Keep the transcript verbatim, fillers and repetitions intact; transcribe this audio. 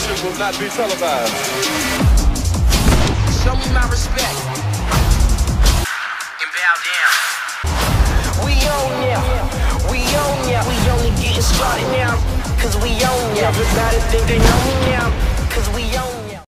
exhibition will not be televised. Show me my respect and bow down. We own ya, we own ya. We only getting started now, cause we own ya. Everybody think they know me now.